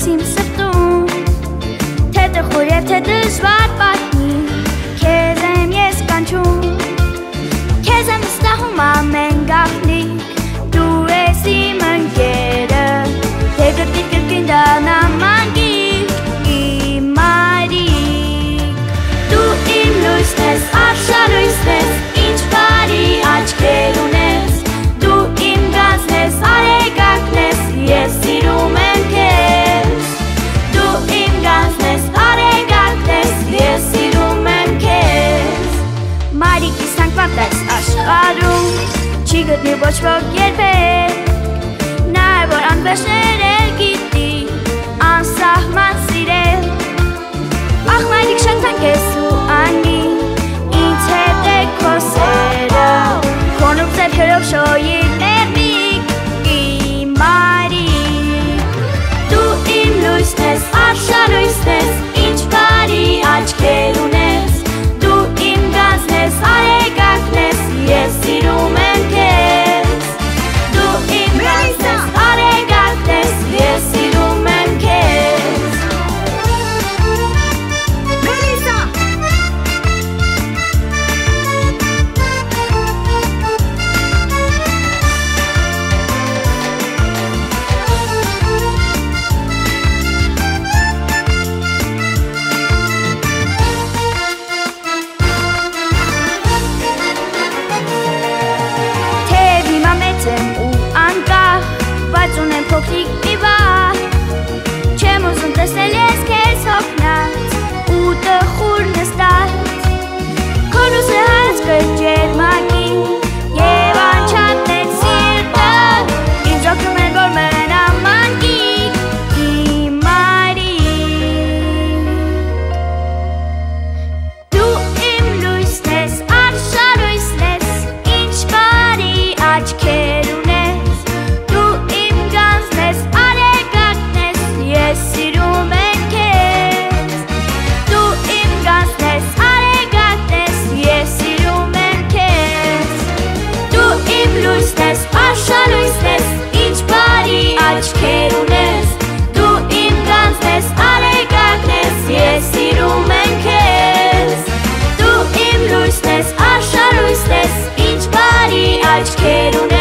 իմ սրտում, թե տխուր և թե դժվար պատմի, քեզ եմ ես կանչում, քեզ եմ վստահում ամեն գաղտնիք, դու ես իմ ընկերը, թե կրկին դառնամ անգիր, իմ մայրիկ, դու իմ լույսն ես, արշալույսն ես, ինչ բարի աչքեր ունես, դու իմ գազն ես, արեգակն ես, ես սիրում եմ քեզ, դու իմ գազն ես, արեգակն ես, ես սիրում եմ քեզ, մայրիկիս հանգվածես աշխարհում, չի գտնի ոչ ոք երբեք, նա է որ անվերջներ էլ գիտի, անսահման սիրել, ախ մայրիկ շնչանք ես ու անի, ինձ հետ է քո սերը, քոնում ձեռքերով շոյիր մեղմիկ, իմ մայրիկ, դու իմ լույսն ես, արշալույսն ես, ինչ բարի աչքեր ունես, դու իմ գազն ես, արեգակն ես, ես սիրում եմ քեզ, դու իմ գազն ես, արեգակն ես, ես սիրում եմ քեզ, Մելիսա Թեև հիմա մեծ եմ ու անկախ, բայց ունեմ փոքրիկ մի վահ, չեմ ուզում տեսնել ես քեզ հոգնած ու տխուր նստած, քո լույսը հայացքը ջերմակի և անչափներ սիրտը, ինձ օգնում են որ մնամ անգիկ, իմ մայրիկ, դու իմ լույսն ես, արշալույսն ես, ինչ բարի աչքեր ունես, դու իմ գազն ես, արեգակն ես, ես սիրում եմ քեզ, դու իմ գազն ես, արեգակն ես, ես սիրում եմ քեզ, դու իմ լույսն ես, արշալույսն ես, ինչ բարի աչքեր ունես, դու իմ գազն ես, արեգակն ես, ես սիրում եմ քեզ, դու իմ լույսն ես, արշալույսն ես, ինչ բարի աչքեր ունես